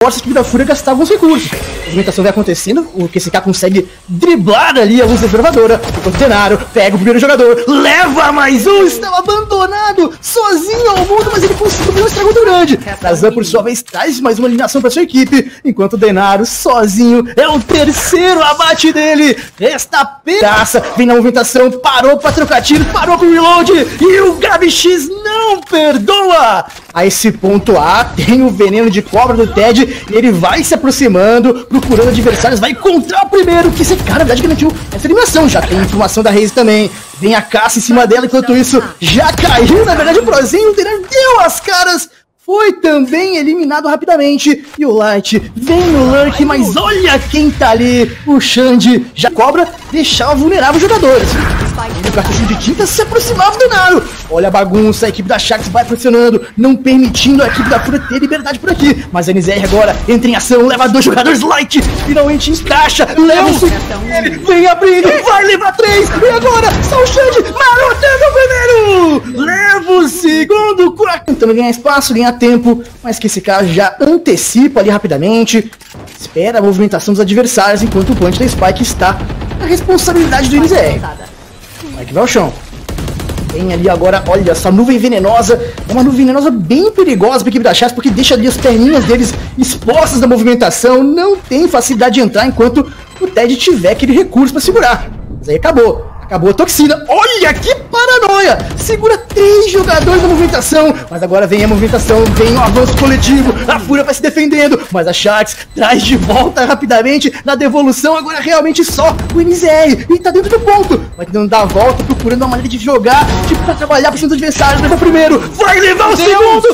força que da Fúria gastava os recursos. A movimentação vai acontecendo, o QCK consegue driblar ali a luz da observadora. O Denaro pega o primeiro jogador, leva mais um, estava abandonado, sozinho ao mundo, mas ele conseguiu fazer um estrago muito grande. Razan, por sua vez, traz mais uma eliminação para sua equipe, enquanto o Denaro, sozinho, é o terceiro abate dele. Resta a pedaça, vem na movimentação, parou para trocar tiro, parou com o reload, e o Gabi X não perdoa. A esse ponto A, tem o veneno de cobra do Ted, e ele vai se aproximando, procurando adversários, vai encontrar o primeiro, que esse cara, na verdade, garantiu essa eliminação. Já tem informação da Reis também, vem a caça em cima dela, enquanto isso, já caiu, na verdade, o Prozinho, o Denaro deu as caras, foi também eliminado rapidamente, e o Light vem no lurk, mas olha quem tá ali, o Xande já cobra, deixava vulnerável os jogadores. O cartucho de tinta se aproximava do Denaro. Olha a bagunça, a equipe da Sharks vai pressionando, não permitindo a equipe da Fúria ter liberdade por aqui. Mas a NZR agora entra em ação, leva 2 jogadores Light, finalmente encaixa, leva o segundo, vem abrindo, vai levar 3, e agora só o Xande marotando o primeiro, leva o segundo, tentando ganhar espaço, ganhar tempo, mas que esse cara já antecipa ali rapidamente, espera a movimentação dos adversários, enquanto o punch da Spike está na responsabilidade do NZR. Vai que vai ao chão. Tem ali agora, olha essa nuvem venenosa, é uma nuvem venenosa bem perigosa para a equipe da Sharks, porque deixa ali as perninhas deles expostas na movimentação, não tem facilidade de entrar enquanto o Ted tiver aquele recurso para segurar. Mas aí acabou a toxina, olha que paranoia, segura 3 jogadores na movimentação, mas agora vem a movimentação, vem o avanço coletivo, a Fúria vai se defendendo, mas a Sharks traz de volta rapidamente, na devolução agora realmente só o NZR, e tá dentro do ponto, vai tentando dar a volta, procurando uma maneira de jogar, tipo pra trabalhar para os adversários, leva o primeiro, vai levar o segundo,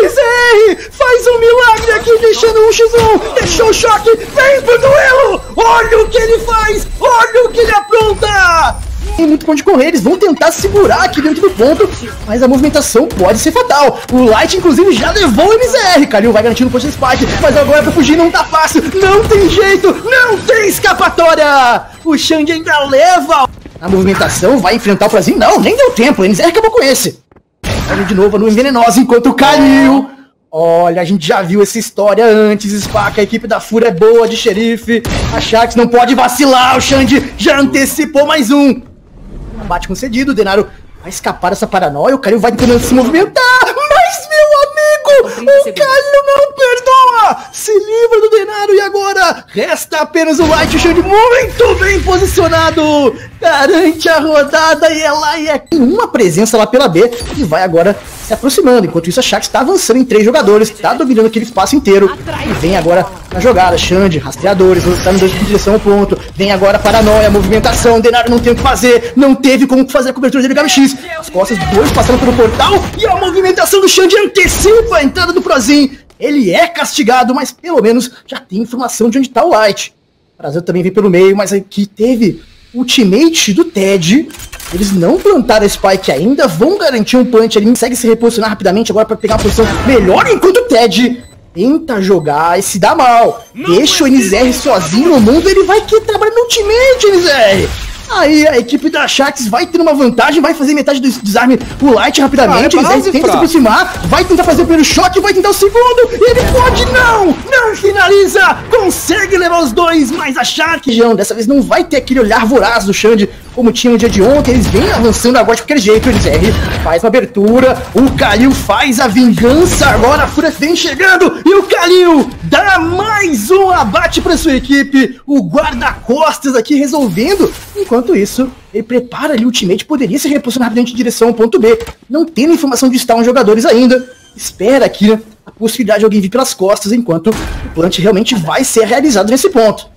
NZR faz um milagre aqui, deixando um x1, deixou o choque, vem pro duelo, olha o que ele faz, olha o que ele apronta! Tem muito pra onde correr, eles vão tentar segurar aqui dentro do ponto, mas a movimentação pode ser fatal. O Light, inclusive, já levou o MZR. Kalil vai garantindo o ponto de Spike, mas agora pra fugir não tá fácil, não tem jeito, não tem escapatória. O Xande ainda leva. A movimentação vai enfrentar o Prozinho, não, nem deu tempo, o MZR acabou com esse. Olha de novo a nuvem venenosa, enquanto o Kalil... Olha, a gente já viu essa história antes, Spaca, a equipe da Fúria é boa de xerife, a Sharks não pode vacilar, o Xande já antecipou mais um. Bate concedido, o Denaro vai escapar dessa paranoia, o Kalil vai tentando se movimentar, mas meu amigo, o Kalil não perdoa, se livra do Denaro e agora resta apenas o Light, o Xande muito bem posicionado, garante a rodada e ela é uma presença lá pela B e vai agora se aproximando, enquanto isso a Sharks está avançando em 3 jogadores, está dominando aquele espaço inteiro, e vem agora na jogada, Xande, rastreadores, lançando 2 em direção ao ponto, vem agora a paranoia, a movimentação, Denaro não tem o que fazer, não teve como fazer a cobertura dele do HBX, as costas dos 2 passando pelo portal, e a movimentação do Xande antecipa a entrada do Prozinho, ele é castigado, mas pelo menos já tem informação de onde está o Light. O Brasil também vem pelo meio, mas aqui teve ultimate do Ted. Eles não plantaram a Spike ainda, vão garantir um punch, ele consegue se reposicionar rapidamente agora para pegar uma posição melhor, enquanto o Ted tenta jogar e se dá mal. Deixa o NZR sozinho no mundo, ele vai que trabalhar no ultimate, NZR. Aí a equipe da Sharks vai ter uma vantagem, vai fazer metade do desarme o Light rapidamente, o NZR tenta se aproximar, vai tentar fazer o primeiro choque, vai tentar o segundo, e ele pode, não finaliza, consegue levar os 2, mas a Sharks, dessa vez não vai ter aquele olhar voraz do Xande, como tinha no dia de ontem, eles vêm avançando agora de qualquer jeito, o NZR faz uma abertura, o Kalil faz a vingança, agora a Fúria vem chegando, e o Kalil dá mais um abate para sua equipe, o guarda-costas aqui resolvendo, enquanto isso, ele prepara ali o ultimate, poderia se reposicionar rapidamente em direção ao ponto B, não tendo informação de estar os jogadores ainda, espera aqui, né, a possibilidade de alguém vir pelas costas, enquanto o plant realmente vai ser realizado nesse ponto.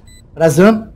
Razan,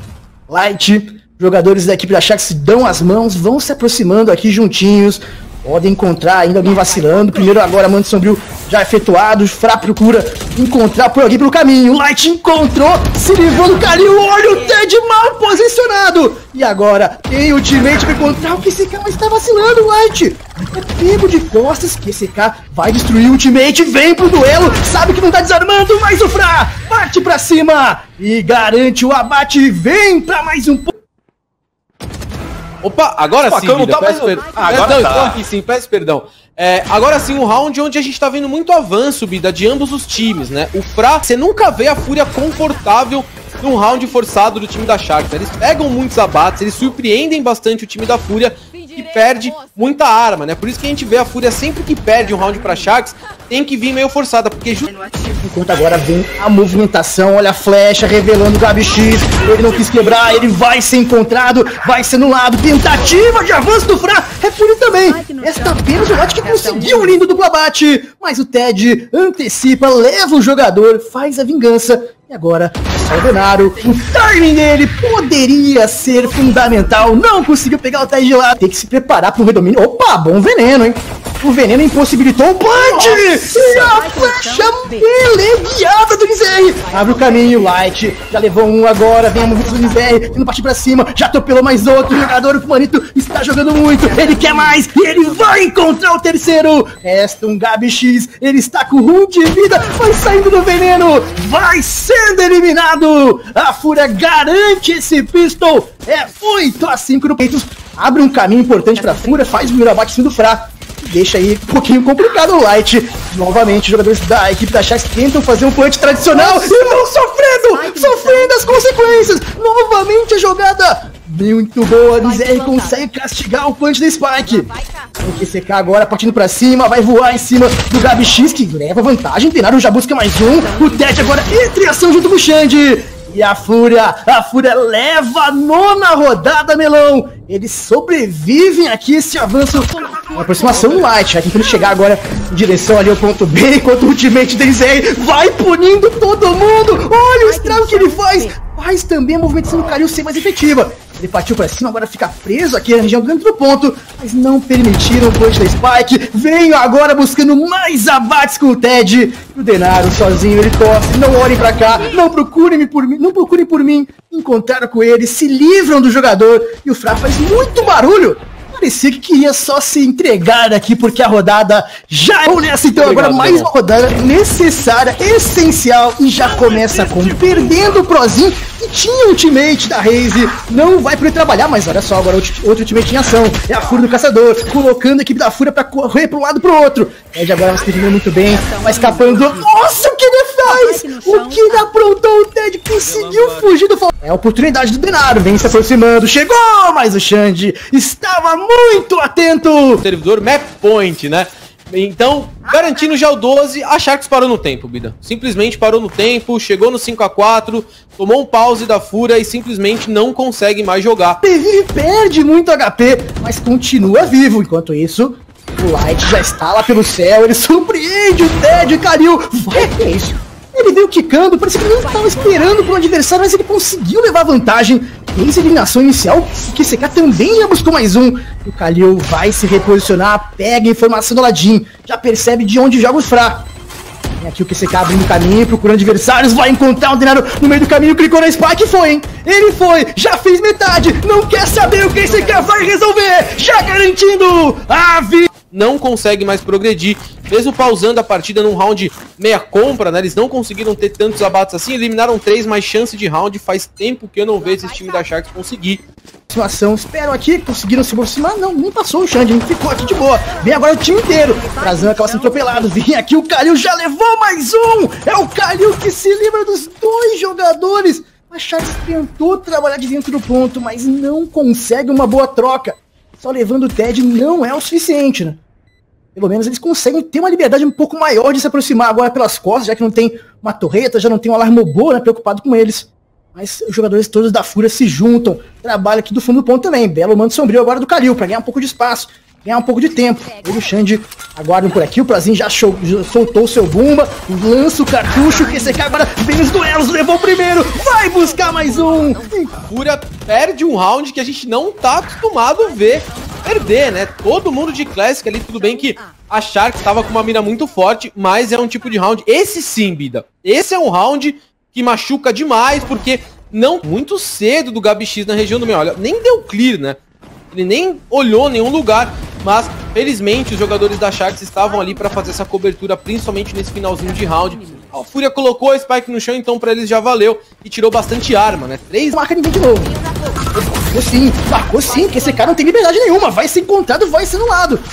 Light, jogadores da equipe da Sharks dão as mãos, vão se aproximando aqui juntinhos, podem encontrar ainda alguém vacilando, primeiro agora Manto Sombrio já efetuado, Fra procura encontrar por alguém pelo caminho, o Light encontrou, se livrou do Kalil, olha o Ted mal posicionado, e agora tem o ultimate para encontrar o QCK, mas está vacilando o Light, é pego de costas, QCK vai destruir o ultimate, vem pro duelo, sabe que não tá desarmando, mas o Fra parte pra cima, e garante o abate, vem pra mais um ponto. Opa, agora sim, não tá mais... agora não, tá. Estou aqui sim, peço perdão. Agora sim, um round onde a gente tá vendo muito avanço, Bida, de ambos os times, né? O Fra, você nunca vê a Fúria confortável num round forçado do time da Sharks. Eles pegam muitos abates, eles surpreendem bastante o time da Fúria e perde muita arma, né? Por isso que a gente vê a Fúria sempre que perde um round pra Sharks, tem que vir meio forçada, porque... Enquanto agora vem a movimentação, olha a flecha revelando o GabiX, ele não quis quebrar, ele vai ser encontrado, vai ser anulado, tentativa de avanço do Fra, é Fúria também, esta apenas o Light que conseguiu um lindo duplo abate, mas o Ted antecipa, leva o jogador, faz a vingança, e agora só o Denaro, o timing dele poderia ser fundamental, não conseguiu pegar o Ted de lado, tem que se preparar para o redomínio, opa, bom veneno, hein? O veneno impossibilitou o punch! E a flecha teleguiada do Nizeri! Abre o caminho, Light. Já levou um agora, vem a movimentação do Nizeri, indo partir pra cima, já atropelou mais outro. O jogador, o Manito, está jogando muito. Ele quer mais e ele vai encontrar o terceiro. Resta um GabiX, ele está com ruim de vida, vai saindo do veneno, vai sendo eliminado. A Fúria garante esse pistol. É 8-5 no peito. Abre um caminho importante pra Fúria, faz o primeiro abate em cima do Fra. Deixa aí um pouquinho complicado o Light. Novamente, os jogadores da equipe da Sharks tentam fazer um punch tradicional e vão sofrendo as consequências. Novamente a jogada muito boa. Nizeri consegue castigar o punch da Spike. O QCK agora partindo pra cima, vai voar em cima do GabiX, que leva vantagem. Denaro já busca mais um. O Ted agora entre ação junto com o Xande. E a Fúria leva a 9ª rodada, Melão. Eles sobrevivem aqui esse avanço. Uma aproximação do Light, tentando chegar agora em direção ali ao ponto B, enquanto o ultimate Denzei vai punindo todo mundo. Olha o estrago que ele faz. Faz também a movimentação do Kalil ser mais efetiva. Ele partiu pra cima, agora fica preso aqui na região dentro do ponto, mas não permitiram o punch da Spike. Venho agora buscando mais abates com o Ted. E o Denaro sozinho, ele torce, não olhem pra cá, não procurem por mim. Encontraram com ele, se livram do jogador e o Fra faz muito barulho. Parecia que queria só se entregar aqui, porque a rodada já é nessa. Então agora mais uma rodada necessária, essencial, e já começa com perdendo o Prozinho, que tinha o ultimate da Raze, não vai poder trabalhar, mas olha só, agora outro ultimate em ação, é a Fúria do Caçador, colocando a equipe da Fúria pra correr pra um lado e pro outro. Ted agora vai se defendendo muito bem, vai escapando. Nossa, o que ele faz? O que ele aprontou? O Ted conseguiu fugir do... É a oportunidade do Denaro, vem se aproximando, chegou, mas o Xande estava muito atento. Servidor Map Point, né? Então, garantindo já o 12, a Sharks parou no tempo, Bida. Simplesmente parou no tempo, chegou no 5-4, tomou um pause da Fúria e simplesmente não consegue mais jogar. Ele perde muito HP, mas continua vivo. Enquanto isso, o Light já está lá pelo céu, ele surpreende o Ted, Kalil. Vai, que é isso? Ele veio quicando, parece que ele não estava esperando para o adversário, mas ele conseguiu levar vantagem. Fez a eliminação inicial, o QCK também já buscou mais um. O Kalil vai se reposicionar, pega a informação do Aladdin, já percebe de onde joga os Fra. Tem aqui o QCK abrindo caminho, procurando adversários, vai encontrar o Denaro no meio do caminho, clicou na Spike e foi, hein? Ele foi, já fez metade, não quer saber o que esse QCK vai resolver, já garantindo a vida. Não consegue mais progredir, mesmo pausando a partida num round meia compra, né? Eles não conseguiram ter tantos abates assim, eliminaram 3, mais chance de round. Faz tempo que eu não vejo esse time da Sharks conseguir. Situação, esperam aqui, conseguiram se aproximar, não, nem passou o Xande, ficou aqui de boa. Vem agora o time inteiro, Trazan acaba sendo atropelado, vem aqui o Kalil, já levou mais um. É o Kalil que se livra dos 2 jogadores. A Sharks tentou trabalhar de dentro do ponto, mas não consegue uma boa troca. Só levando o Ted não é o suficiente, né? Pelo menos eles conseguem ter uma liberdade um pouco maior de se aproximar agora pelas costas, já que não tem uma torreta, já não tem um alarmobô, né, preocupado com eles. Mas os jogadores todos da Fúria se juntam, trabalham aqui do fundo do ponto também. Belo manto sombrio agora do Kalil, pra ganhar um pouco de espaço, ganhar um pouco de tempo. Ele e o Xande aguardam por aqui, o Prazinho já soltou o seu Bumba, lança o cartucho, o QCK agora vem nos duelos, levou o primeiro, vai buscar mais um. Fúria perde um round que a gente não tá acostumado a ver perder, né? Todo mundo de Classic ali, tudo bem que a Sharks tava com uma mira muito forte, mas é um tipo de round, esse sim, Bida, esse é um round que machuca demais, porque não muito cedo do GabiX na região do meio, olha, nem deu clear, né? Ele nem olhou nenhum lugar, mas felizmente os jogadores da Sharks estavam ali para fazer essa cobertura, principalmente nesse finalzinho de round. A Fúria colocou a Spike no chão, então para eles já valeu e tirou bastante arma, né? 3 marca ninguém de novo. Marcou sim, porque esse cara não tem liberdade nenhuma, vai ser encontrado, vai ser anulado.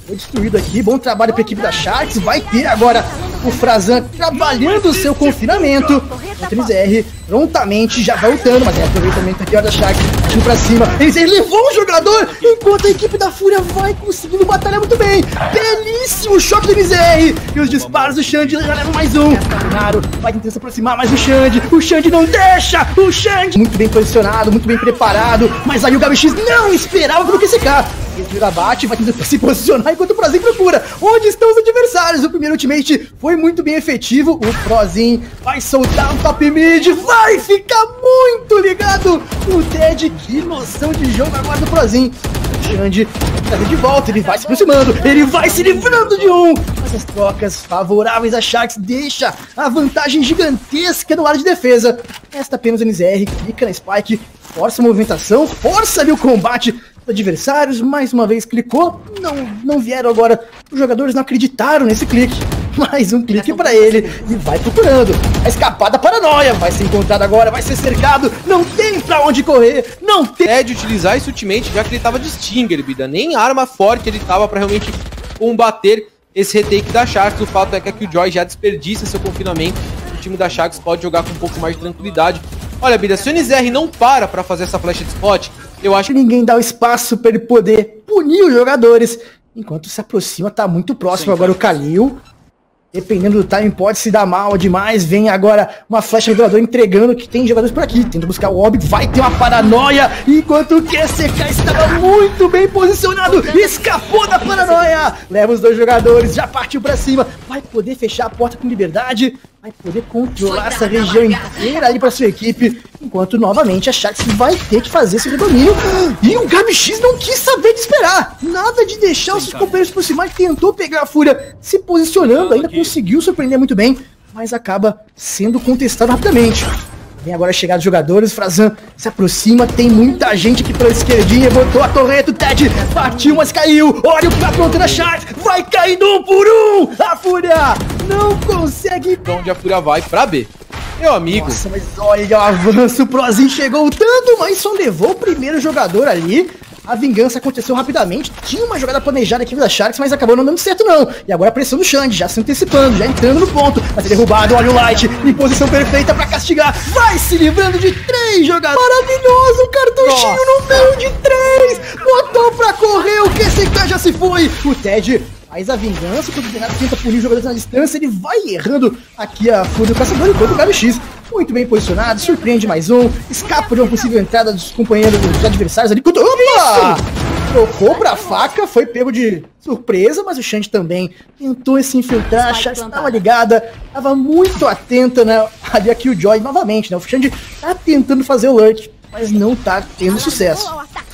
Foi destruído aqui, bom trabalho pra equipe da Sharks. Vai ter agora o Frazan trabalhando o seu confinamento. O NZR prontamente já vai lutando, mas é aproveitamento aqui, ó, da Sharks, indo pra cima. Ele levou um jogador, enquanto a equipe da Fúria vai conseguindo batalhar muito bem. Belíssimo choque do NZR. E os disparos do Xande já levam mais um. O Naro vai tentando se aproximar, mas o Xande não deixa. O Xande muito bem posicionado, muito bem preparado, mas aí o GabX não esperava pelo QCK. Ele bate, vai tentando se posicionar enquanto o Prozinho procura onde estão os adversários. O primeiro ultimate foi muito bem efetivo. O Prozinho vai soltar um top mid, vai ficar muito ligado. O Ted, que noção de jogo agora do Prozinho. O Xande vai trazer de volta, ele vai se aproximando, ele vai se livrando de um. Essas trocas favoráveis a Sharks deixa a vantagem gigantesca no lado de defesa. Resta apenas o NZR, clica na Spike, força a movimentação, força ali o combate dos adversários, mais uma vez clicou, não vieram agora, os jogadores não acreditaram nesse clique, mais um clique pra ele, e vai procurando, a escapada paranoia, vai ser encontrado agora, vai ser cercado, não tem pra onde correr, não tem... É de utilizar esse ultimate, já que ele tava de Stinger, Bida, nem arma forte ele tava pra realmente combater esse retake da Sharks. O fato é que a Killjoy já desperdiça seu confinamento, o time da Sharks pode jogar com um pouco mais de tranquilidade. Olha, Bida, se o NZR não para pra fazer essa flecha de spot, eu acho que ninguém dá o espaço para ele poder punir os jogadores. Enquanto se aproxima, tá muito próximo. Sim, agora o Kalil. Dependendo do time, pode se dar mal demais. Vem agora uma flecha reveladora entregando que tem jogadores por aqui. Tenta buscar o Orb, vai ter uma paranoia. Enquanto o QCK estava muito bem posicionado. Escapou da paranoia. Leva os dois jogadores, já partiu pra cima. Vai poder fechar a porta com liberdade. Vai poder controlar essa região inteira ali para sua equipe, enquanto novamente a Sharks vai ter que fazer esse domínio. E o GabX não quis saber de esperar, nada de deixar os seus companheiros por cima, tentou pegar a Fúria se posicionando, ainda conseguiu surpreender muito bem, mas acaba sendo contestado rapidamente. Vem agora a chegada dos jogadores, Frazan se aproxima, tem muita gente aqui pela esquerdinha, botou a torreta, o Ted partiu, mas caiu, olha o que tá aprontando a Sharks, vai caindo um por um, a Fúria não consegue... Onde a Fúria vai pra B. Meu amigo. Nossa, mas olha o avanço, o Prozinho chegou tanto, mas só levou o primeiro jogador ali. A vingança aconteceu rapidamente, tinha uma jogada planejada aqui da Sharks, mas acabou não dando certo não. E agora a pressão do Xande, já se antecipando, já entrando no ponto. Vai ser derrubado, olha o Light, em posição perfeita pra castigar. Vai se livrando de 3 jogadores. Maravilhoso, cartuchinho no meio de 3. Botou pra correr, o QCK já se foi. O Ted faz a vingança, quando o Bernardo tenta punir os jogadores na distância, ele vai errando aqui a Fúria do Caçador, enquanto o GabX muito bem posicionado, surpreende mais um, escapa de uma possível entrada dos companheiros dos adversários ali. Opa! Trocou pra faca, foi pego de surpresa, mas o Xande também tentou se infiltrar, a Sharks estava ligada, estava muito atenta, né, ali a Killjoy novamente, né, o Xande tá tentando fazer o lurk, mas não tá tendo sucesso.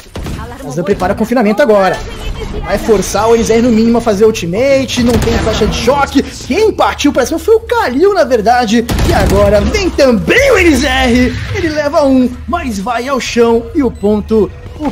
Frazan prepara confinamento agora. Vai forçar o NZR no mínimo a fazer ultimate, não tem faixa de choque. Quem partiu pra cima foi o Kalil, na verdade. E agora vem também o NZR. Ele leva um, mas vai ao chão. E o ponto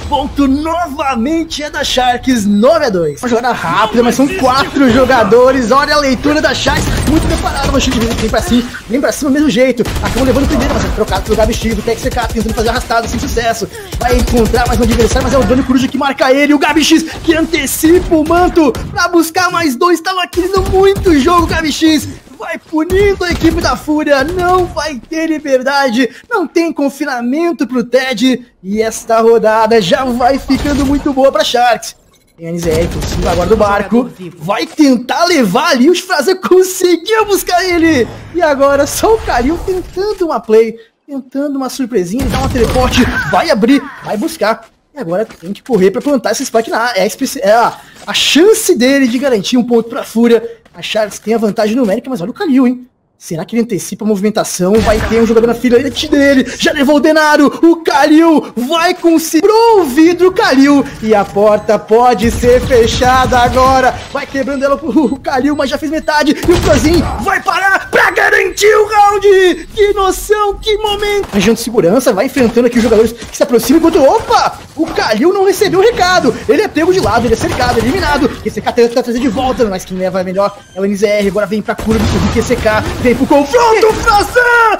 novamente é da Sharks, 9-2. Uma jogada rápida, mas são 4 jogadores. Olha a leitura da Sharks, muito preparado. O Xande vem pra cima do mesmo jeito. Acabam levando o primeiro, mas é trocado pelo GabX. O TXCK tentando fazer arrastado sem sucesso. Vai encontrar mais um adversário, mas é o Doni Coruja que marca ele. O GabX que antecipa o manto pra buscar mais 2. Tava querendo muito o jogo, GabX. Vai punindo a equipe da Fúria, não vai ter liberdade, não tem confinamento pro Ted, e esta rodada já vai ficando muito boa pra Sharks. Tem a NZR por cima agora do barco, vai tentar levar ali, os Frazan conseguiu buscar ele, e agora só o Kalil tentando uma play, tentando uma surpresinha, ele dá uma teleporte, vai abrir, vai buscar. E agora tem que correr pra plantar esse spike na A, é a chance dele de garantir um ponto pra Fúria. A Sharks tem a vantagem numérica, mas olha o Kalil, hein? Será que ele antecipa a movimentação? Vai ter um jogador na filete dele. Já levou o Denaro. O Kalil vai conseguir o vidro, Kalil. E a porta pode ser fechada agora. Vai quebrando ela o Kalil, mas já fez metade. E o Prozinho vai parar pra garantir o round. Que noção, que momento. Região de segurança, vai enfrentando aqui os jogadores que se aproximam. Enquanto, opa, o Kalil não recebeu o recado. Ele é pego de lado, ele é cercado, eliminado. QCK tenta trazer de volta, mas quem leva melhor é o NZR. Agora vem pra cura do QCK. Vem pro confronto, Frazan!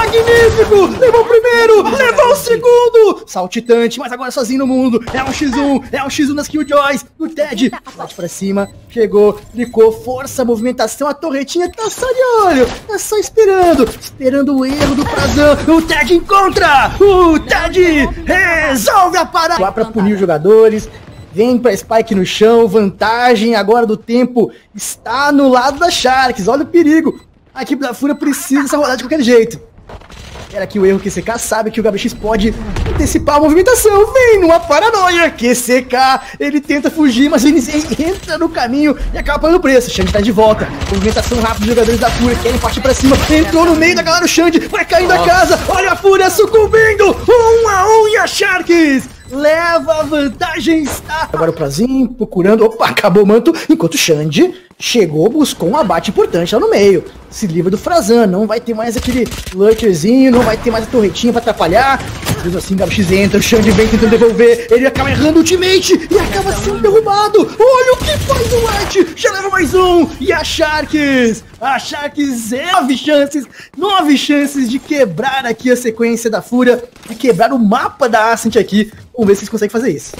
magnífico! Levou o primeiro, levou o segundo! Saltitante, mas agora sozinho no mundo. É um X1 nas Killjoys. O Ted bate pra cima, chegou, clicou, força, movimentação, a torretinha tá só de olho. Tá só esperando o erro do Frazan. O Ted encontra! O Ted resolve a parada! Lá pra punir os jogadores. Vem pra Spike no chão, vantagem agora do tempo está no lado da Sharks, olha o perigo. A equipe da Fúria precisa dessa rodada de qualquer jeito. Era aqui o erro QCK, sabe que o GabriX pode antecipar a movimentação, vem numa paranoia. QCK, ele tenta fugir, mas ele entra no caminho e acaba pagando o preço. Xande tá de volta, movimentação rápida dos jogadores da Fúria, querem partir pra cima, entrou no meio da galera, o Xande vai caindo a casa, olha a Fúria sucumbindo, 1 a 1 e a Sharks leva a vantagem, está... Agora o Prazinho procurando... Opa, acabou o manto, enquanto o Xande chegou, buscou um abate importante lá no meio. Se livra do Frazan, não vai ter mais aquele lurkerzinho, não vai ter mais a torretinha pra atrapalhar. Mesmo assim, o GabriX entra, o Xande vem tentando devolver, ele acaba errando o ultimate e acaba sendo derrubado. Olha o que faz o White, já leva mais um. E a Sharks 9 chances de quebrar aqui a sequência da Fúria, de quebrar o mapa da Ascent aqui. Vamos ver se eles conseguem fazer isso.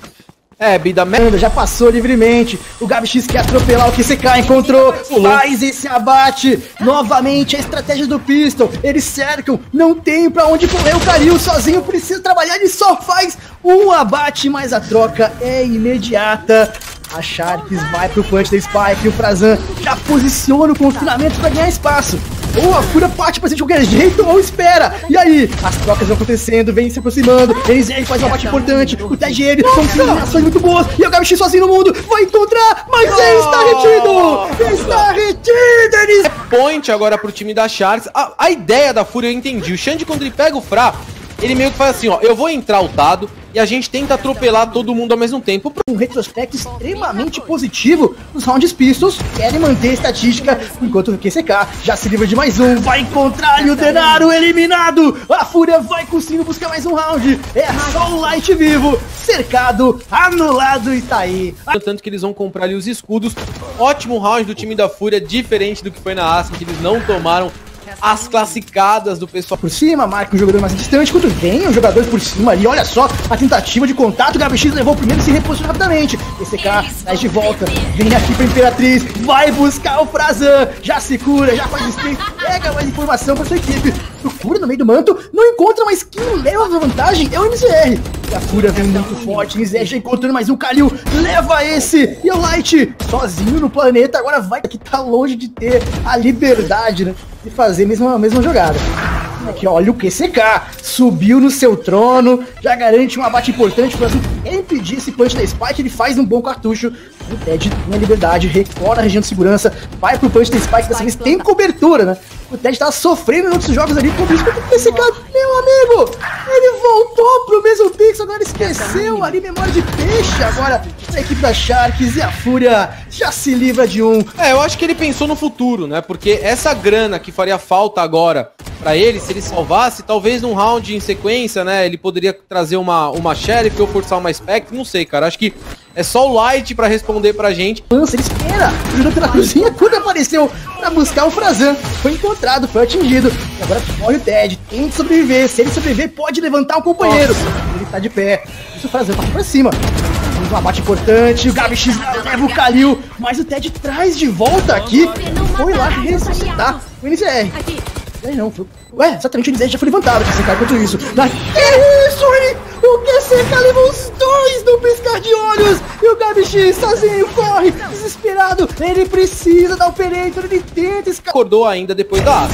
Bida merda, já passou livremente. O GabriX quer atropelar o QCK, encontrou, faz esse abate. Novamente a estratégia do Pistol. Eles cercam, não tem pra onde correr. O Karil sozinho precisa trabalhar, ele só faz um abate, mas a troca é imediata. A Sharks vai pro punch da Spike e o Frazan já posiciona o confinamento pra ganhar espaço. Ou a Fúria parte pra cima de qualquer jeito ou espera. E aí, as trocas vão acontecendo, vem se aproximando. Eles faz um abate importante. O Ted e ele são combinações muito boas. E o GabriX sozinho no mundo vai encontrar, mas ele está retido. Está retido. Eles... É point agora pro time da Sharks. A ideia da Fúria eu entendi. O Xande, quando ele pega o Fra, ele meio que faz assim, ó, eu vou entrar ultado e a gente tenta atropelar todo mundo ao mesmo tempo. Um retrospecto extremamente positivo nos rounds Pistols, querem manter a estatística, enquanto o QCK já se livra de mais um, vai encontrar ali o Denaro eliminado, a Fúria vai conseguindo buscar mais um round, é só o Light vivo, cercado, anulado e tá aí. Tanto que eles vão comprar ali os escudos, ótimo round do time da Fúria, diferente do que foi na Ascent, que eles não tomaram as classificadas do pessoal por cima, marca um jogador mais distante, quando vem os jogadores por cima ali, olha só a tentativa de contato, o GabriX levou o primeiro e se reposicionou rapidamente. QCK traz de volta, vem aqui pra Imperatriz, vai buscar o Frazan, já se cura, já faz stake, pega mais informação pra sua equipe, procura no meio do manto, não encontra, mas quem leva a vantagem é o MZR. E a Fúria vem muito forte, MZR já encontrando mais um, Karil leva esse, e o Light sozinho no planeta, agora vai, que tá longe de ter a liberdade, né, de fazer a mesma jogada. Aqui, olha o QCK, subiu no seu trono, já garante um abate importante para impedir esse punch da Spike, ele faz um bom cartucho. O Ted tem a liberdade, recorre a região de segurança, vai pro punch da Spike, dessa vez tem cobertura, né? O Ted tava sofrendo em outros jogos ali, por isso que o QCK, meu amigo, ele voltou pro mesmo pix, agora esqueceu ali, memória de peixe, agora a equipe da Sharks e a Fúria já se livra de um. Eu acho que ele pensou no futuro, né? Porque essa grana que faria falta agora pra ele, se ele salvasse, talvez num round em sequência, né, ele poderia trazer uma Sheriff ou forçar uma Spectre, não sei, cara, acho que é só o Light pra responder pra gente. Ele espera, ajudou pela cruzinha, quando apareceu pra buscar o Frazan, foi encontrado, foi atingido, e agora morre o Ted, tem que sobreviver, se ele sobreviver pode levantar um companheiro. Ele tá de pé, isso o Frazan parte pra cima. Um abate importante, o GabriX leva o Karil, mas o Ted traz de volta aqui, foi lá ressuscitar o NCR. Não, foi... exatamente, o NCR já foi levantado, o QCK enquanto isso. Que isso, o QCK levou os dois no piscar de olhos, e o GabriX sozinho corre, desesperado, ele precisa dar o Operator, ele tenta escapar. Acordou ainda depois da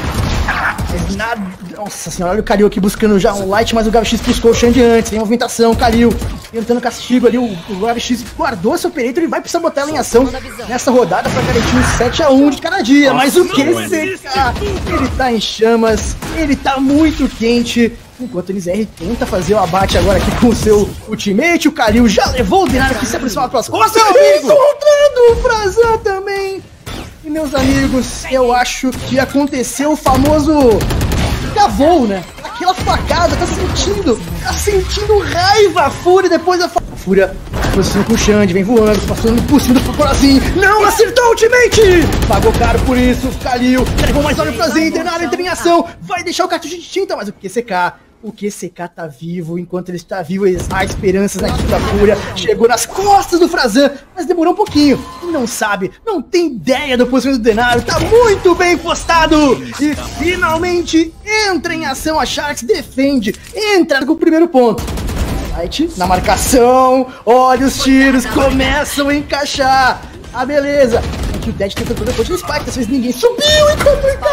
Nada. Nossa senhora, olha o Karil aqui buscando já um Light, mas o GabriX buscou o Xande antes, tem movimentação, Karil tentando castigo ali, o GabriX guardou seu Operator, ele vai precisar botar ela em ação nessa rodada pra garantir um 7 a 1 de cada dia, mas o QCK, ele tá em chamas, ele tá muito quente, enquanto o NZR tenta fazer o abate agora aqui com o seu ultimate, o Karil já levou o Denaro que se aproxima pelas costas, encontrando o Frazan também. E meus amigos, eu acho que aconteceu o famoso gavou, né? Aquela facada, tá sentindo raiva, a Fúria depois da Fúria Posição com o Xande, vem voando, passando por cima do Prozinho. Não acertou o ultimate! Pagou caro por isso, Kalil. Já levou mais olha o Prozinho, Denaro entra em ação. Vai deixar o cartucho de tinta, mas o QCK tá vivo. Enquanto ele está vivo, há esperanças na equipe da Fúria. Chegou nas costas do Frazan, mas demorou um pouquinho. Não sabe, não tem ideia do posicionamento do Denaro. Tá muito bem postado. E finalmente entra em ação a Sharks, defende, entra com o primeiro ponto. Light na marcação, olha os tiros, começam a encaixar. Ah, beleza. Aqui o Ted tenta fazer ponte no Spike, dessa vez ninguém subiu enquanto ele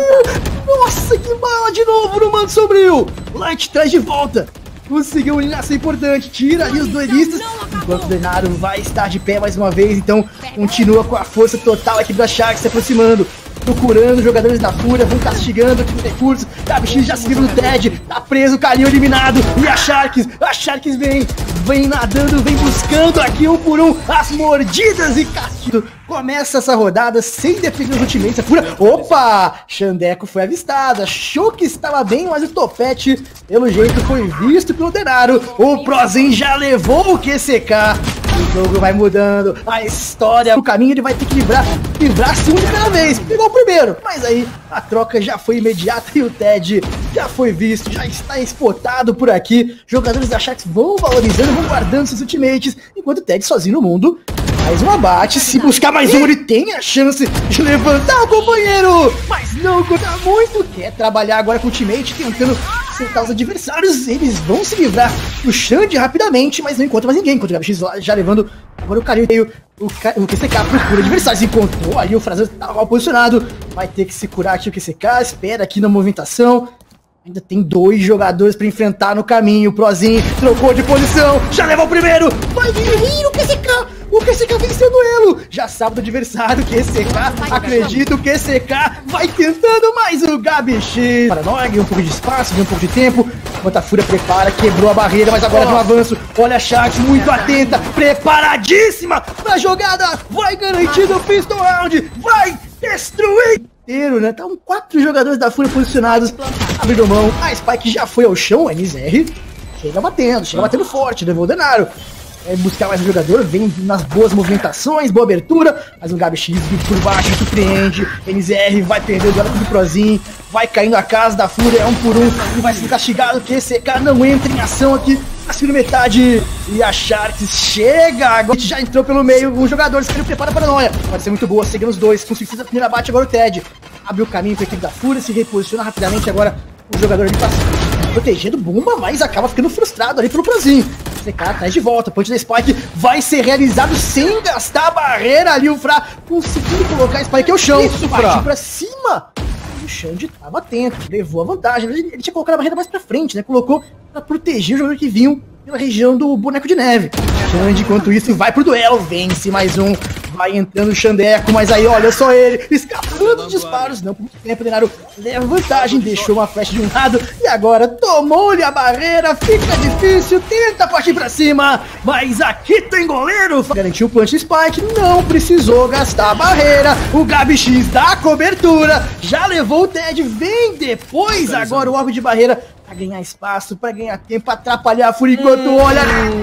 caiu. Nossa, que bala de novo no Manto Sombrio. Light traz de volta. Conseguiu uma linhaça importante, tira ali os duelistas. Enquanto o Denaro vai estar de pé mais uma vez, então continua com a força total aqui da Sharks se aproximando. Procurando jogadores da Fúria, vão castigando aqui os recursos. KBX já se livra do Ted, tá preso, o Kalil eliminado. E a Sharks vem nadando, vem buscando aqui um por um as mordidas e castigo. Começa essa rodada sem depender dos ultimates. A Fúria, opa! Xandeco foi avistado, achou que estava bem, mas o topete, pelo jeito, foi visto pelo Denaro. O Prozen já levou o QCK. O jogo vai mudando, a história, o caminho ele vai ter que livrar-se um de cada vez. Pegou o primeiro, mas aí a troca já foi imediata e o Ted já foi visto, já está espotado por aqui. Jogadores da Sharks vão valorizando, vão guardando seus ultimates, enquanto o Ted sozinho no mundo faz um abate. Se buscar mais um, ele tem a chance de levantar o companheiro, mas não conta muito. Quer trabalhar agora com o ultimate, tentando acertar os adversários. Eles vão se livrar do Xande rapidamente, mas não encontra mais ninguém. Enquanto o KBX já levando agora o Kalil, o QCK procura adversários, encontrou ali o Frazan, estava mal posicionado, vai ter que se curar aqui o QCK, espera aqui na movimentação. Ainda tem 2 jogadores para enfrentar no caminho. O Prozinho trocou de posição, já levou o primeiro, vai vir o QCK. O QCK venceu o duelo, já sabe do adversário, o QCK, acredita, o QCK vai tentando mais o GabiX. Paranoia, ganhou um pouco de espaço, ganhou um pouco de tempo, enquanto a Fúria prepara, quebrou a barreira, mas agora no avanço, olha a Sharks muito atenta, preparadíssima pra jogada, vai garantindo o Pistol Round, vai destruir inteiro, né? Estão 4 jogadores da Fúria posicionados, abrindo mão, a Spike já foi ao chão, o MZR chega batendo forte, levou o Denaro. Buscar mais um jogador, vem nas boas movimentações, boa abertura, mas o GabiX por baixo surpreende. MZR vai perder o duelo com o Prozinho, vai caindo a casa da Fúria, é um por um, e vai ser castigado, que QCK não entra em ação aqui na segunda metade. E a Sharks chega, agora já entrou pelo meio, um jogador se prepara para a paranoia, pode ser muito boa, seguindo os dois, conseguiu fazer a primeira bate, agora o Ted abre o caminho para a equipe da Fúria, se reposiciona rapidamente, agora o jogador ali passa protegendo bomba, mas acaba ficando frustrado ali pelo Prozinho. CK atrás de volta, ponte da Spike vai ser realizado sem gastar a barreira ali, o Fra conseguindo colocar a Spike ao chão, partiu pra cima. O Xande tava atento, levou a vantagem, ele tinha colocado a barreira mais pra frente, né, colocou pra proteger o jogador que vinham pela região do boneco de neve. Xande, enquanto isso, vai pro duelo, vence mais um, vai entrando o Xandeco, mas aí olha só ele, escapando dos disparos, não por muito tempo, Denaro leva vantagem, deixou uma flecha de um lado e agora tomou-lhe a barreira, fica difícil, tenta partir pra cima, mas aqui tem goleiro, garantiu o punch Spike, não precisou gastar a barreira, o GabiX dá cobertura, já levou o Ted, vem depois agora o orbe de barreira, pra ganhar espaço, pra ganhar tempo, pra atrapalhar a Fúria enquanto olha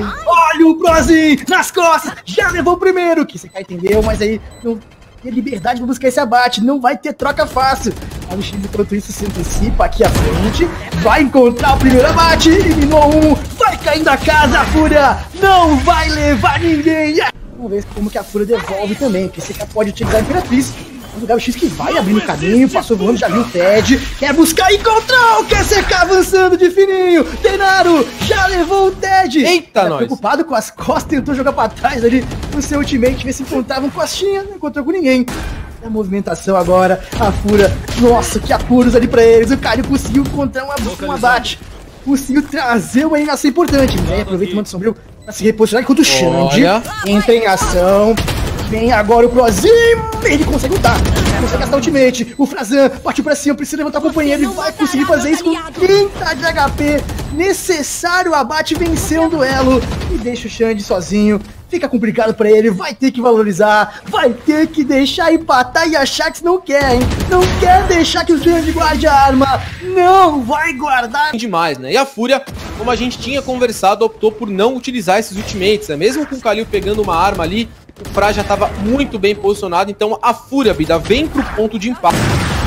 o Prozinho nas costas, já levou o primeiro, que você entendeu, mas aí não tem liberdade pra buscar esse abate, não vai ter troca fácil. A X enquanto isso se antecipa aqui à frente, vai encontrar o primeiro abate, eliminou um, vai caindo a casa, a Fúria não vai levar ninguém. Vamos ver como que a Fúria devolve também, porque você pode utilizar a Imperatriz. O GabiX que vai abrindo o caminho, passou voando, já viu o Ted, quer buscar e encontrar o QCK avançando de fininho, Denaro já levou o Ted. Eita, nós! Preocupado com as costas, tentou jogar pra trás ali no seu ultimate, ver se encontrava um costinha, não encontrou com ninguém. A movimentação agora, a Fúria, nossa, que apuros ali pra eles, o Kalil conseguiu encontrar um abate, conseguiu trazer uma eliminação importante, né? Aproveita o Manto Sombrio pra se reposicionar enquanto o Xande entra em ação. Vem agora o Prozinho, ele consegue lutar, consegue gastar o ultimate, o Frazan partiu pra cima, precisa levantar o companheiro, ele vai conseguir fazer isso com 30 de HP, necessário abate, vencer um duelo, e deixa o Xande sozinho, fica complicado pra ele, vai ter que valorizar, vai ter que deixar empatar e a Sharks não quer, hein? Não quer deixar que o Xande guarde a arma, não vai guardar demais, né? E a Fúria, como a gente tinha conversado, optou por não utilizar esses ultimates, né? Mesmo com o Kalil pegando uma arma ali, o Fra já estava muito bem posicionado, então a Fúria, Bida, vem pro ponto de empate.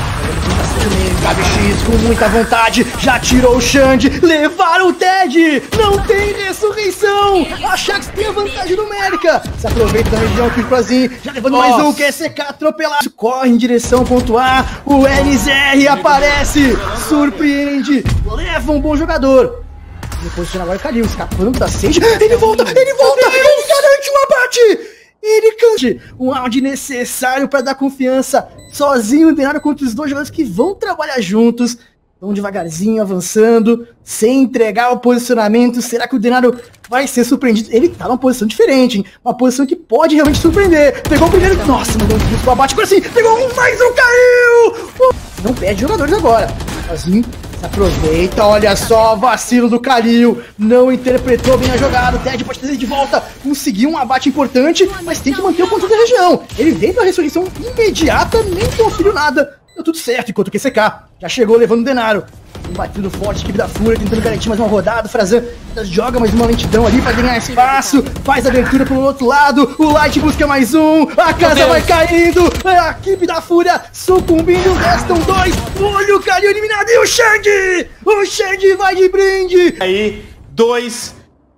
KBX com muita vontade, já tirou o Xande, levaram o Ted, não tem ressurreição, a Sharks tem a vantagem numérica, se aproveita da região aqui o Prozinho, já levando mais um, QSK atropelado, corre em direção ao ponto A, o NZR aparece, surpreende, leva um bom jogador, ele posiciona agora o Kalil, escapando da Sage, ele volta, ele garante um abate! Ele cante um round necessário para dar confiança sozinho, Denaro contra os dois jogadores que vão trabalhar juntos, vão devagarzinho avançando, sem entregar o posicionamento. Será que o Denaro vai ser surpreendido? Ele tá numa posição diferente, hein? Uma posição que pode realmente surpreender. Pegou o primeiro, nossa, mandou um risco abate, agora sim, pegou um, mais um, caiu! Não perde jogadores agora, sozinho. Se aproveita, olha só, vacilo do Kalil, não interpretou bem a jogada, o Ted pode trazer de volta, conseguiu um abate importante, mas tem que manter o controle da região. Ele veio pra ressurreição imediata, nem conferiu nada, deu tudo certo, enquanto o QCK já chegou levando o Denaro. Um batido forte, equipe da Fúria tentando garantir mais uma rodada, Frazan joga mais uma lentidão ali pra ganhar espaço, faz a abertura pelo outro lado, o Light busca mais um, a casa vai caindo, a equipe da Fúria sucumbindo, restam dois, olha o Kalil eliminado e o Xande vai de brinde. Aí, dois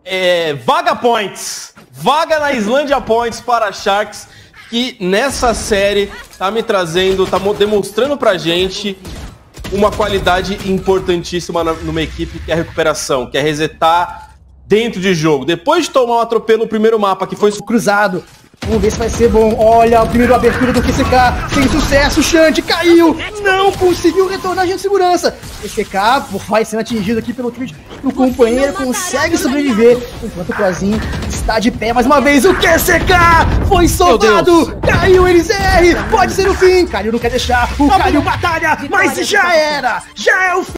Vaga Points, vaga na Islândia Points para a Sharks, que nessa série tá me trazendo, tá demonstrando pra gente uma qualidade importantíssima numa equipe, que é a recuperação, que é resetar dentro de jogo. Depois de tomar um atropelo no primeiro mapa, que foi cruzado, vamos ver se vai ser bom. Olha a primeira abertura do QCK, sem sucesso, o Xande caiu, não conseguiu retornar de segurança. QCK vai sendo atingido aqui pelo Twitch, o companheiro consegue sobreviver, enquanto o Prozinho está de pé mais uma vez. O QCK foi soltado, caiu o NZR, pode ser o fim. Kalil não quer deixar, o Kalil batalha, mas já era, já é o fim.